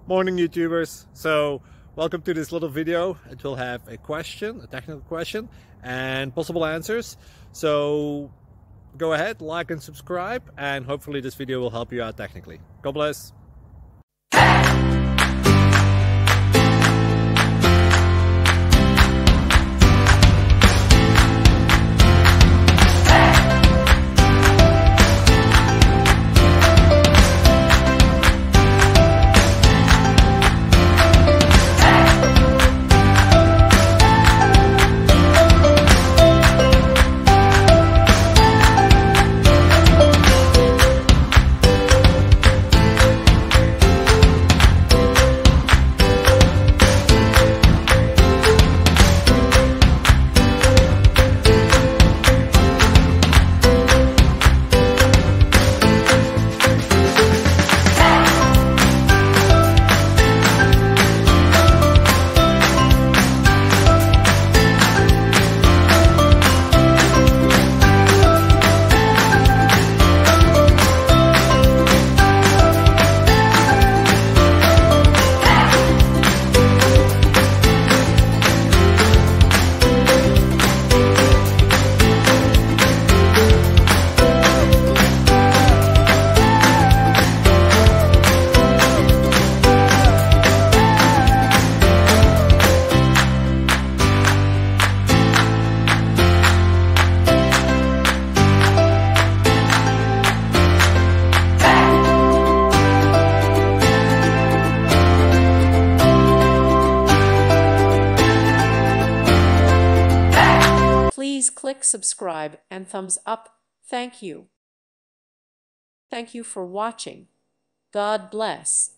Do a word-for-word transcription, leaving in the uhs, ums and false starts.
Morning YouTubers. So welcome to this little video. It will have a question, a technical question, and possible answers. So go ahead, like and subscribe, and hopefully this video will help you out technically. God bless. Please click subscribe and thumbs up. Thank you. Thank you for watching. God bless.